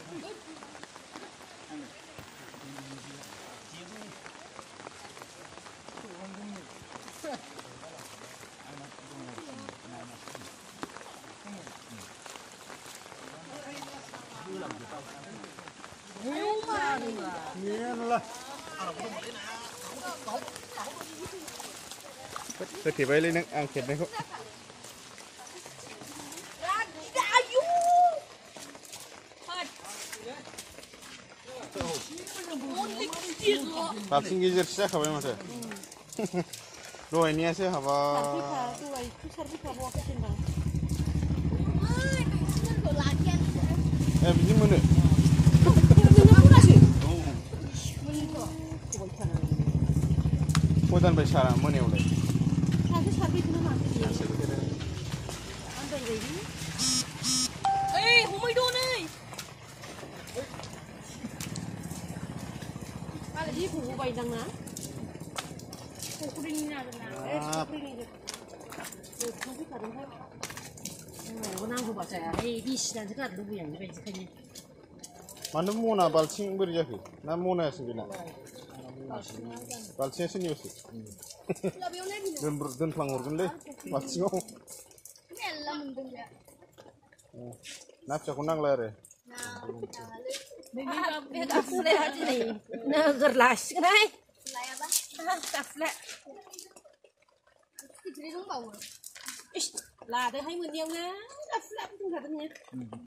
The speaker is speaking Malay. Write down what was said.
Tôi thì vậy lên ăn thịt này không? Tapi gigi saya kau memang saya. Dua ini saya apa? Ini mana? Kodan besar mana boleh? Không đâu này. Ada di buku bayi dana. Buku ini ada na. Buku ini. Buku kadang kan. Aku nak buat saya. Di sini juga ada buku yang ni baca ni. Mana muna balcing berjaki? Nama muna sendiri. Balcing sini mesti. Dan pelanggur kan le. Balcing oh. Nak cakap nang lare. Tafle aja nih. Nagerlas kan? Tafle. Ish, lah, dah hai mendiang na. Tafle pun tak ada ni.